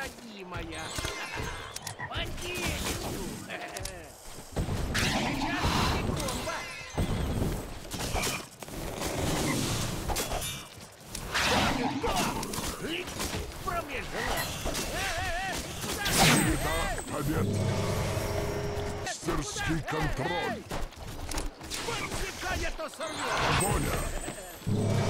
родимая. Бандитику. Сейчас комбо. Череда побед. Мастерский контроль. Бандика я то сорвет. Воля.